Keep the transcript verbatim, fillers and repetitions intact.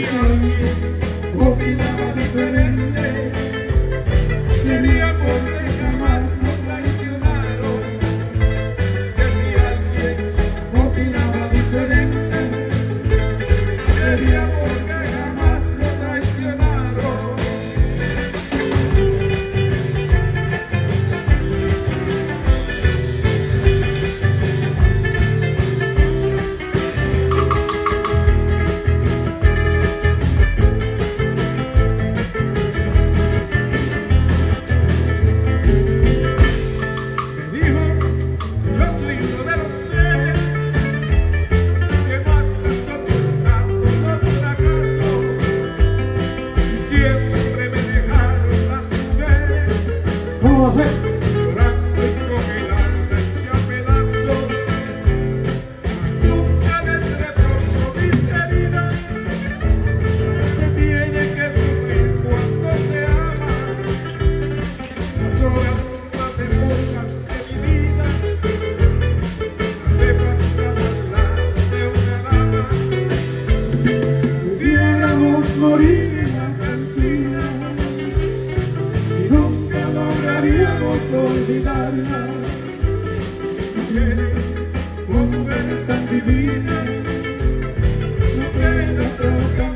alguien opinaba diferente, sería porque jamás nos traicionaron. Que si alguien opinaba diferente, sería porque jamás nos traicionaron. Siempre me dejaron las mujeres llorando y con el alma hecha pedazos. Nunca les reprocho mis heridas, se tiene que sufrir cuando se ama. Las horas más hermosas de mi vida las he pasado al lado de una dama. Pudiéramos morir y nunca lograríamos olvidarla. Mujeres, mujeres tan divinas, no queda otra